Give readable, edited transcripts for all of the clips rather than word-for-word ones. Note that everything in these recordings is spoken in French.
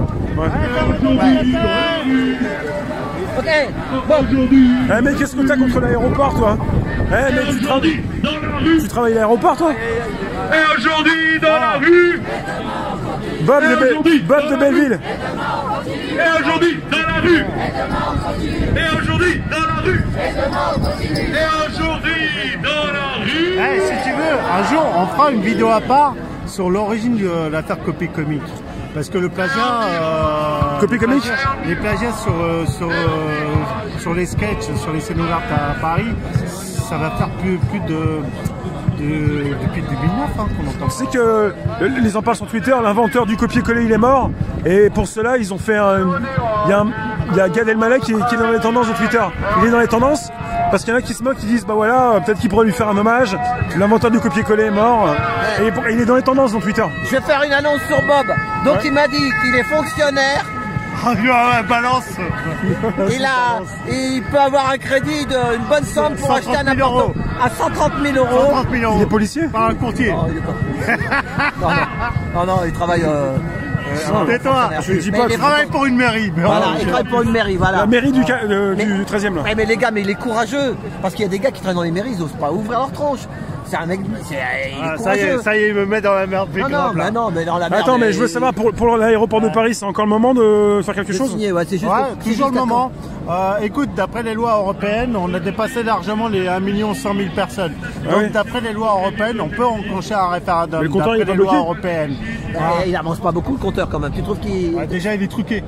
Ouais. Ok, bon. Eh mais qu'est-ce que t'as contre l'aéroport, toi? Eh mais tu travailles à l'aéroport, toi? Et aujourd'hui dans la rue. Bob de Belleville. Et aujourd'hui dans la rue. Et aujourd'hui dans la rue. Et aujourd'hui dans la rue. Eh, si tu veux, un jour, on fera une vidéo à part sur l'origine de l'affaire Copie Comique. Parce que le plagiat... Copie Comique, les plagiats sur les sketchs, sur les scénographes à Paris, ça va faire plus depuis 2009 hein, qu'on entend. c'est que les en parlent sur Twitter, l'inventeur du copier-coller il est mort, et pour cela ils ont fait il y a Gad Elmaleh qui est dans les tendances de Twitter. Il est dans les tendances parce qu'il y en a qui se moquent, qui disent bah voilà, peut-être qu'il pourrait lui faire un hommage, l'inventeur du copier-coller est mort, et il est dans les tendances dans Twitter. Je vais faire une annonce sur Bob. Donc il m'a dit qu'il est fonctionnaire. Ah ouais, balance. Il peut avoir un crédit d'une bonne somme pour acheter un appartement à 130 000 euros. 130 000 euros. Il est policier? Pas un courtier. Non, il est pas... non, il travaille... Tais-toi, je dis pas. Il travaille pour une mairie. Voilà, il travaille pour une mairie, voilà. La mairie du 13e là. Ouais, mais les gars, mais il est courageux. Parce qu'il y a des gars qui travaillent dans les mairies, ils n'osent pas ouvrir leur tronche. C'est un mec, il est courageux. Ça y est, il me met dans la merde. Non, mais dans la merde. Attends, mais je veux savoir, pour l'aéroport de Paris, c'est encore le moment de faire quelque chose? Signé, ouais, c'est juste. Ouais, toujours le moment. Écoute, d'après les lois européennes, on a dépassé largement les 1 100 000 personnes. Donc, oui. d'après les lois européennes, on peut enclencher un référendum. Mais le compteur, d'après il est les pas lois bloqué. européennes. Il avance pas beaucoup le compteur quand même. Tu trouves qu'il. Ouais, déjà, il est truqué.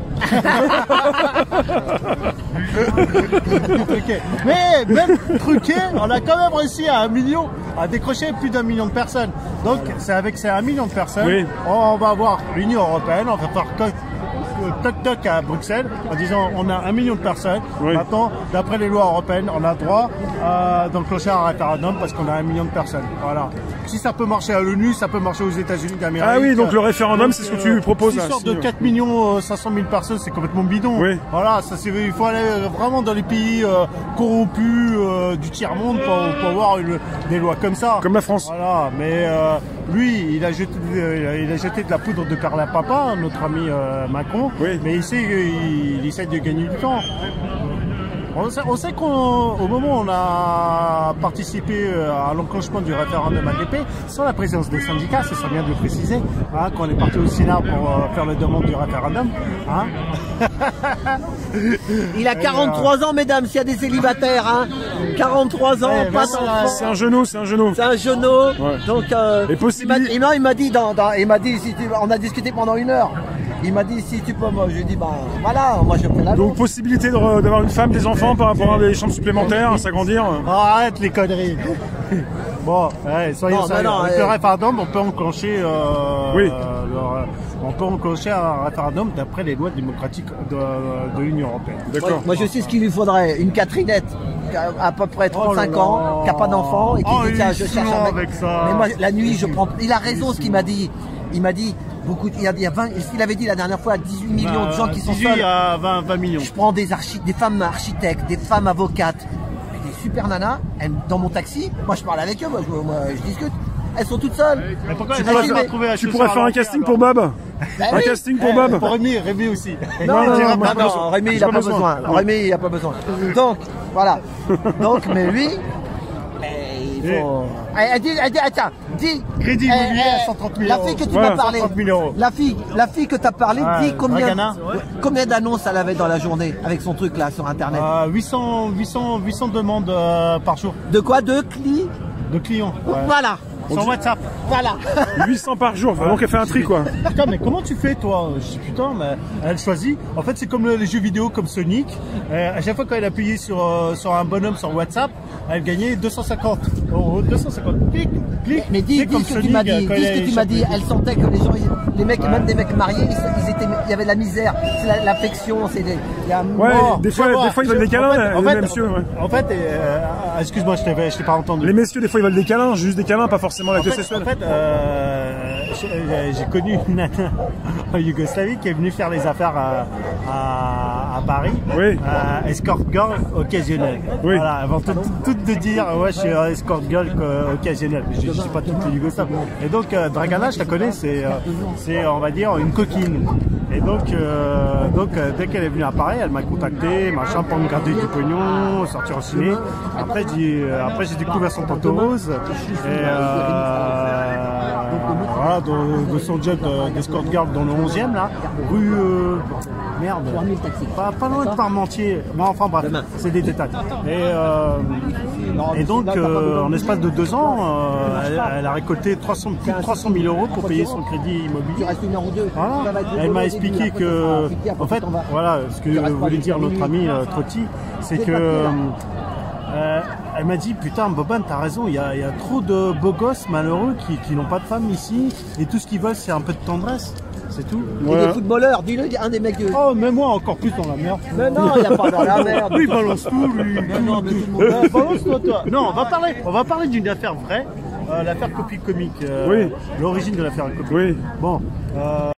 Mais même truqué, on a quand même réussi à décrocher plus d'1 million de personnes. Donc, c'est avec ces 1 million de personnes, oui. On va voir l'Union européenne, on va faire toc à Bruxelles en disant on a 1 million de personnes. Oui. Maintenant, d'après les lois européennes, on a droit d'enclencher un référendum parce qu'on a 1 million de personnes. Voilà. Si ça peut marcher à l'ONU, ça peut marcher aux États-Unis d'Amérique. Ah oui, donc le référendum, c'est ce que tu proposes. Une sorte de 4 500 000 personnes, c'est complètement bidon. Oui. Voilà, il faut aller vraiment dans les pays corrompus du tiers-monde pour avoir des lois comme ça. Comme la France. Voilà, mais lui, il a jeté de la poudre de perlimpinpin, notre ami Macron, oui. mais il essaie de gagner du temps. On sait qu'au moment où on a participé à l'enclenchement du référendum ADP, sans la présence des syndicats, c'est ça bien de le préciser, hein, quand on est parti au Sénat pour faire la demande du référendum. Hein. Il a 43 ans, mesdames, s'il y a des célibataires. Hein. 43 ans, pas d'enfant. C'est un genou, c'est un genou. C'est un genou. Ouais. Donc, il m'a dit, on a discuté pendant 1 heure. Il m'a dit si tu peux, moi je lui ai dit bah voilà, moi je fais la Donc possibilité d'avoir une femme, des enfants par rapport à des chambres supplémentaires, à s'agrandir. Arrête les conneries. Bon, soyons sérieux. Avec le référendum, on peut enclencher oui. on peut enclencher un référendum d'après les lois démocratiques de l'Union européenne. D'accord. Moi je sais ce qu'il lui faudrait, une Catrinette à peu près 35 ans, qui n'a pas d'enfant et qui dit tiens je cherche un mec. Ça. Mais moi la nuit je prends. Il a raison ce qu'il m'a dit. Il m'a dit beaucoup. Il y a 20. Il avait dit la dernière fois 18 millions de gens qui sont seuls. À 20 millions. Je prends des femmes architectes, des femmes avocates, des super nanas. Dans mon taxi, moi je parle avec eux, moi je discute. Elles sont toutes seules. Mais pourquoi tu pourrais faire un casting pour Bob? Un casting pour Bob? Pour Rémi aussi. Non, Rémi il n'a pas besoin. Rémi il n'a pas besoin. Donc voilà. Donc mais lui. Attends, dis. Crédit immobilier à 130 000 euros. La fille que tu m'as parlé. 130 000 euros. La fille que tu as parlé, dis combien d'annonces elle avait dans la journée avec son truc là sur internet. 800 demandes par jour. De quoi? De clients. Ouais. Voilà. Sur WhatsApp. Voilà. 800 par jour, donc elle fait un tri quoi. Putain, mais comment tu fais toi? Je dis putain, mais elle choisit. En fait, c'est comme les jeux vidéo comme Sonic. À chaque fois quand elle appuyait sur un bonhomme sur WhatsApp, elle gagnait 250 euros. 250. Clic. Mais dis ce que tu m'as dit. Dis ce que tu m'as dit. Elle sentait que les gens, les mecs, même des mecs mariés, il y avait de la misère. C'est l'affection. Des fois ils veulent des câlins, les messieurs. En fait, excuse-moi, je t'ai pas entendu. Les messieurs, des fois ils veulent des câlins, juste des câlins, pas forcément l'acte sexuel. En fait, j'ai connu une nana en Yougoslavie qui est venue faire les affaires à Paris. Oui. Escort girl occasionnelle. Oui. Voilà, avant tout de dire, ouais, je suis escort girl occasionnelle. Je suis pas toutes les Yougoslaves. Et donc, Dragana, je la connais, c'est on va dire, une coquine. Et donc dès qu'elle est venue à Paris, elle m'a contacté, machin, pour me garder du pognon, sortir au ciné. Après j'ai découvert son Panto Rose. Et voilà, de son job d'escort garde dans le 11e là, rue merde, pas loin de Parmentier. Bon, enfin bref, c'est des détails. Et donc en espace de 2 ans, elle a récolté plus de 300 000 euros pour payer son crédit immobilier. Voilà. Elle m'a expliqué que, en fait, voilà, ce que voulait dire notre ami Trotti, c'est que elle m'a dit, putain, Boban, t'as raison, il y a trop de beaux gosses malheureux qui n'ont pas de femme ici, et tout ce qu'ils veulent, c'est un peu de tendresse. C'est tout. Et des footballeurs, dis-le, un des mecs de... Oh, mais moi encore plus dans la merde. Mais non, il n'y a pas dans la merde. Lui, il balance tout, lui. Non, mais tout le monde... Balance-toi, toi. Non, on va parler d'une affaire vraie, l'affaire Copie Comique. Oui. L'origine de l'affaire Copie. Oui. Bon.